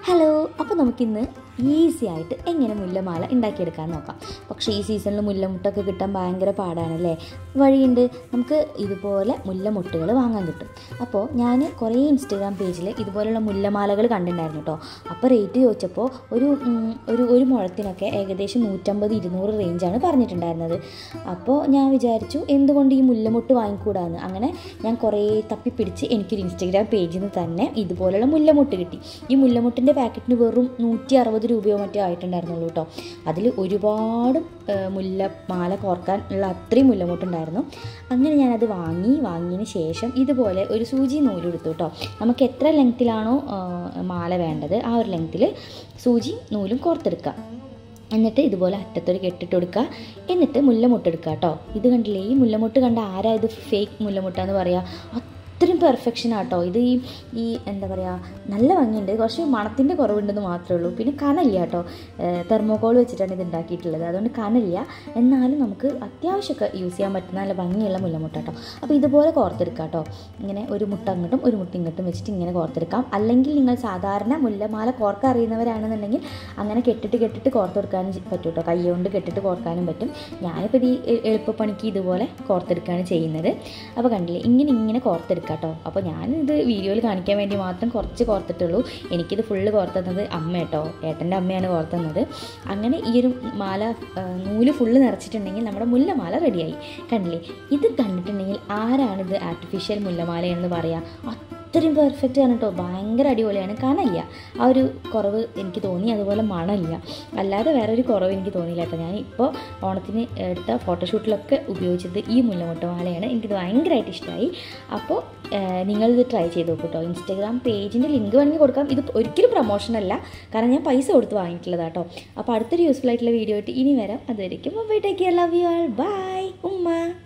Hello, അപ്പോൾ നമുക്കിന്ന് easy ആയിട്ട് എങ്ങനെ മുല്ലമാല ഉണ്ടാക്കിയെടുക്കാൻ നോക്കാം. പക്ഷേ ഈ സീസണിൽ മുല്ലമുട്ടൊക്കെ കിട്ടാൻ ഭയങ്കര പാടാണല്ലേ. വഴിയുണ്ട്, നമുക്ക് ഇതുപോലെ മുല്ലമുട്ടുകൾ വാങ്ങാൻ കിട്ടും. അപ്പോൾ ഞാൻ കുറേ ഇൻസ്റ്റഗ്രാം പേജിൽ ഇതുപോലുള്ള മുല്ലമാലകൾ കണ്ടിട്ടുണ്ടായിരുന്നു കേട്ടോ. അപ്പോൾ റേറ്റ് ചോദിച്ചപ്പോൾ ഒരു മുഴത്തിനൊക്കെ ഏകദേശം 150-200 റേഞ്ചാണ് പറഞ്ഞിട്ടുണ്ടായിരുന്നത്. അപ്പോൾ ഞാൻ വിചാരിച്ചു എന്തുകൊണ്ട് ഈ മുല്ലമുട്ട് വാങ്ങിക്കൂടാന്ന്. അങ്ങനെ ഞാൻ കുറേ തപ്പിപ്പിടിച്ച് എനിക്കൊരു ഇൻസ്റ്റഗ്രാം പേജിൽ നിന്ന് തന്നെ ഇതുപോലുള്ള മുല്ലമുട്ട് കിട്ടി. ഈ മുല്ലമുട്ടിൻ്റെ പാക്കറ്റിന് വെറും 160 രൂപയോ മറ്റോ ആയിട്ടുണ്ടായിരുന്നുള്ളൂ കേട്ടോ. അതിൽ ഒരുപാട് മുല്ലമാല കോർക്കാൻ ഉള്ള അത്രയും മുല്ലമുട്ടുണ്ടായിരുന്നു. അങ്ങനെ ഞാനത് വാങ്ങിയതിന് ശേഷം ഇതുപോലെ ഒരു സൂചി നൂലെടുത്തു കേട്ടോ. നമുക്ക് എത്ര ലെങ്ത്തിലാണോ മാല വേണ്ടത് ആ ഒരു ലെങ്ത്തിൽ സൂചി നൂലും കോർത്തെടുക്കുക. എന്നിട്ട് ഇതുപോലെ അറ്റത്തൊരു കെട്ടിട്ട് കൊടുക്കുക. എന്നിട്ട് മുല്ലമുട്ടെടുക്കുക കേട്ടോ. ഇത് കണ്ടില്ലേ, ഈ മുല്ലമുട്ട് കണ്ട ആരാ ഇത് ഫേക്ക് മുല്ലമുട്ടാന്ന് പറയുക. അത്രയും പെർഫെക്ഷനാട്ടോ ഇത്. ഈ എന്താ പറയുക, നല്ല ഭംഗിയുണ്ട്. കുറച്ച് മണത്തിൻ്റെ കുറവുണ്ടെന്ന് മാത്രമേ ഉള്ളൂ. പിന്നെ കനല്ല കേട്ടോ, തെർമോകോൾ വെച്ചിട്ടാണ് ഇത് ഉണ്ടാക്കിയിട്ടുള്ളത്. അതുകൊണ്ട് കനല്ല, എന്നാലും നമുക്ക് അത്യാവശ്യമൊക്കെ യൂസ് ചെയ്യാൻ പറ്റുന്ന നല്ല ഭംഗിയുള്ള മുല്ലമുട്ട കേട്ടോ. അപ്പോൾ ഇതുപോലെ കോർത്തെടുക്കാം കേട്ടോ. ഇങ്ങനെ ഒരു മുട്ട അങ്ങോട്ടും ഒരു മുട്ട ഇങ്ങോട്ടും വെച്ചിട്ട് ഇങ്ങനെ കോർത്തെടുക്കാം. അല്ലെങ്കിൽ നിങ്ങൾ സാധാരണ മുല്ലമാല കോർക്കാൻ അറിയുന്നവരാണെന്നുണ്ടെങ്കിൽ അങ്ങനെ കെട്ടിട്ട് കോർത്തെടുക്കാനും പറ്റും കേട്ടോ. കൈ കൊണ്ട് കെട്ടിട്ട് കോർക്കാനും പറ്റും. ഞാനിപ്പോൾ ഈ എളുപ്പപ്പണിക്ക് ഇതുപോലെ കോർത്തെടുക്കുകയാണ് ചെയ്യുന്നത്. അപ്പോൾ കണ്ടില്ലേ, ഇങ്ങനെ കോർത്തെടുക്കാം കേട്ടോ. അപ്പോൾ ഞാനിത് വീഡിയോയിൽ കാണിക്കാൻ വേണ്ടി മാത്രം കുറച്ച് കോർത്തിട്ടുള്ളൂ. എനിക്കിത് ഫുള്ള് കോർത്തുന്നത് അമ്മ കേട്ടോ, ഏട്ടൻ്റെ അമ്മയാണ് കോർത്തുന്നത്. അങ്ങനെ ഈ ഒരു മാല നൂല് ഫുള്ള് നിറച്ചിട്ടുണ്ടെങ്കിൽ നമ്മുടെ മുല്ലമാല റെഡിയായി. കണ്ടില്ലേ, ഇത് കണ്ടിട്ടുണ്ടെങ്കിൽ ആരാണിത് ആർട്ടിഫിഷ്യൽ മുല്ലമാലയാണെന്ന് പറയുക. അത്രയും പെർഫെക്റ്റ് ആണ് കേട്ടോ, ഭയങ്കര അടിപൊളിയാണ്. കനല്ല, ആ ഒരു കുറവ് എനിക്ക് തോന്നി. അതുപോലെ മണമില്ല, അല്ലാതെ വേറൊരു കുറവ് എനിക്ക് തോന്നിയില്ല കേട്ടോ. ഞാൻ ഇപ്പോൾ ഓണത്തിന് എടുത്ത ഫോട്ടോഷൂട്ടിലൊക്കെ ഉപയോഗിച്ചത് ഈ മുല്ലമുട്ടുമാലയാണ്. എനിക്കിത് ഭയങ്കരമായിട്ട് ഇഷ്ടമായി. അപ്പോൾ നിങ്ങളിത് ട്രൈ ചെയ്ത് നോക്കൂ കേട്ടോ. ഇൻസ്റ്റാഗ്രാം പേജിൻ്റെ ലിങ്ക് വേണമെങ്കിൽ കൊടുക്കാം. ഇത് ഒരിക്കലും പ്രൊമോഷനല്ല, കാരണം ഞാൻ പൈസ കൊടുത്ത് വാങ്ങിയിട്ടുള്ളതാണ് കേട്ടോ. അപ്പോൾ അടുത്തൊരു യൂസ്ഫുൾ ആയിട്ടുള്ള വീഡിയോ ആയിട്ട് ഇനി വരാം. അതുവരെയ്ക്കും bye, take care, love you all, bye ഉമ്മ.